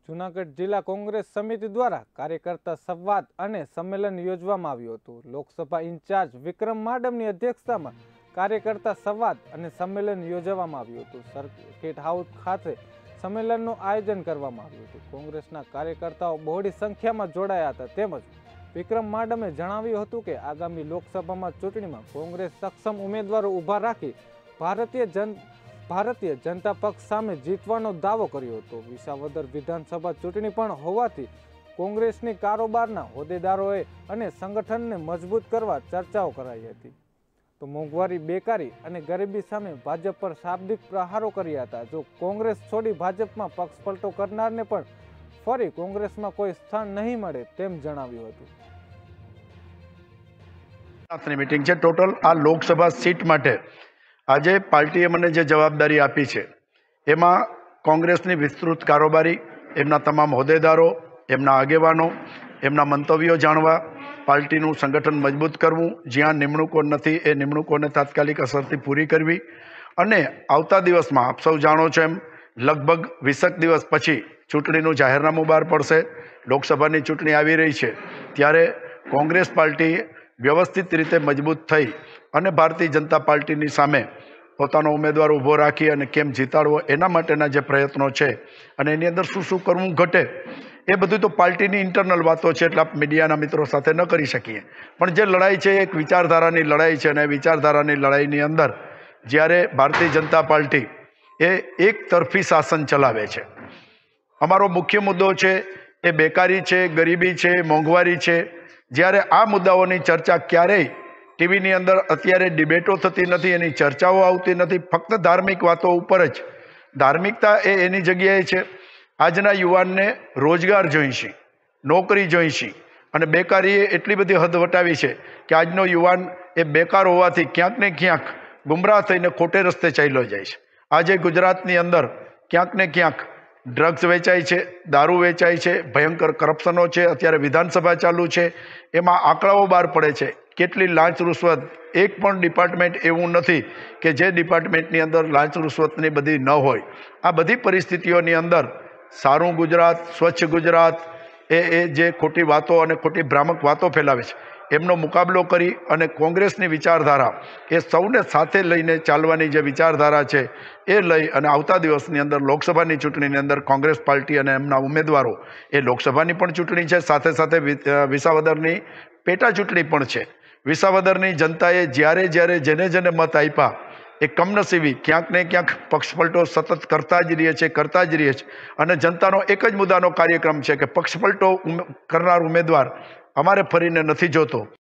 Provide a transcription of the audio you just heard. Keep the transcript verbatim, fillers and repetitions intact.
જૂનાગઢ જિલ્લા કોંગ્રેસ સમિતિ દ્વારા કાર્યકર્તા સંવાદ અને સંમેલન યોજવામાં આવ્યું હતું। લોકસભા ઇન્ચાર્જ વિક્રમ માડમની અધ્યક્ષતામાં કાર્યકર્તા સંવાદ અને સંમેલન યોજવામાં આવ્યું હતું। સર્કિટ હાઉસ ખાતે સંમેલનનું આયોજન કરવામાં આવ્યું હતું। કોંગ્રેસના કાર્યકર્તાઓ બહોળી સંખ્યામાં જોડાયા હતા। તેમજ વિક્રમ માડમે જણાવ્યું હતું કે આગામી લોકસભામાં ચૂંટણીમાં કોંગ્રેસ સક્ષમ ઉમેદવારો ઊભા રાખી ભારતીય જન ભારતીય જનતા પક્ષ સામે જીતવાનો દાવો કર્યો હતો। વિસાવદર વિધાનસભા ચૂંટણી પણ હોવાથી કોંગ્રેસની કારોબારના હોદ્દેદારોએ અને સંગઠનને મજબૂત કરવા ચર્ચાઓ કરાઈ હતી। તો મોંઘવારી, બેકારી અને ગરીબી સામે ભાજપ પર શાબ્દિક પ્રહારો કર્યા હતા। જો કોંગ્રેસ છોડી ભાજપમાં પક્ષપલટો કરનારને પણ ફરી કોંગ્રેસમાં કોઈ સ્થાન નહીં મળે તેમ જણાવ્યું હતું। મીટિંગ છે ટોટલ આ લોકસભા સીટ માટે આજે પાર્ટીએ મને જે જવાબદારી આપી છે એમાં કોંગ્રેસની વિસ્તૃત કારોબારી, એમના તમામ હોદ્દેદારો, એમના આગેવાનો, એમના મંતવ્યો જાણવા, પાર્ટીનું સંગઠન મજબૂત કરવું, જ્યાં નિમણૂકો નથી એ નિમણૂકોને તાત્કાલિક અસરથી પૂરી કરવી અને આવતા દિવસમાં આપ સૌ જાણો છો એમ લગભગ વીસેક દિવસ પછી ચૂંટણીનું જાહેરનામું બહાર પડશે। લોકસભાની ચૂંટણી આવી રહી છે ત્યારે કોંગ્રેસ પાર્ટી વ્યવસ્થિત રીતે મજબૂત થઈ અને ભારતીય જનતા પાર્ટીની સામે પોતાનો ઉમેદવાર ઊભો રાખી અને કેમ જીતાડવો એના માટેના જે પ્રયત્નો છે અને એની અંદર શું શું કરવું ઘટે એ બધું તો પાર્ટીની ઇન્ટરનલ વાતો છે, એટલે મીડિયાના મિત્રો સાથે ન કરી શકીએ। પણ જે લડાઈ છે એક વિચારધારાની લડાઈ છે અને વિચારધારાની લડાઈની અંદર જ્યારે ભારતીય જનતા પાર્ટી એ એક તરફી શાસન ચલાવે છે, અમારો મુખ્ય મુદ્દો છે એ બેકારી છે, ગરીબી છે, મોંઘવારી છે। જ્યારે આ મુદ્દાઓની ચર્ચા ક્યારેય ટીવીની અંદર અત્યારે ડિબેટો થતી નથી, એની ચર્ચાઓ આવતી નથી, ફક્ત ધાર્મિક વાતો ઉપર જ। ધાર્મિકતા એ એની જગ્યાએ છે। આજના યુવાનને રોજગાર જોઈશે, નોકરી જોઈશે અને બેકારીએ એટલી બધી હદ વટાવી છે કે આજનો યુવાન એ બેકાર હોવાથી ક્યાંક ને ક્યાંક ગુમરાહ થઈને ખોટે રસ્તે ચાલ્યો જાય છે। આજે ગુજરાતની અંદર ક્યાંક ને ક્યાંક ડ્રગ્સ વેચાય છે, દારૂ વેચાય છે, ભયંકર કરપ્શનો છે, અત્યારે વિધાનસભા ચાલુ છે, એમાં આંકડાઓ બહાર પડે છે કેટલી લાંચ રૂશ્વત। એક પણ ડિપાર્ટમેન્ટ એવું નથી કે જે ડિપાર્ટમેન્ટની અંદર લાંચ રૂશ્વતની બધી ન હોય। આ બધી પરિસ્થિતિઓની અંદર સારું ગુજરાત, સ્વચ્છ ગુજરાત એ એ જે ખોટી વાતો અને ખોટી ભ્રામક વાતો ફેલાવે છે એમનો મુકાબલો કરી અને કોંગ્રેસની વિચારધારા એ સૌને સાથે લઈને ચાલવાની જે વિચારધારા છે એ લઈ અને આવતા દિવસની અંદર લોકસભાની ચૂંટણીની અંદર કોંગ્રેસ પાર્ટી અને એમના ઉમેદવારો એ લોકસભાની પણ ચૂંટણી છે, સાથે સાથે વિસાવદરની પેટા ચૂંટણી પણ છે। વિસાવદરની જનતાએ જ્યારે જ્યારે જેને જેને મત આપ્યા એ કમનસીબી ક્યાંક ને ક્યાંક પક્ષપલટો સતત કરતા જ રહીએ છે કરતા જ રહીએ છે અને જનતાનો એક જ મુદ્દાનો કાર્યક્રમ છે કે પક્ષપલટો કરનાર ઉમેદવાર અમારે ફરીને નથી જોતો।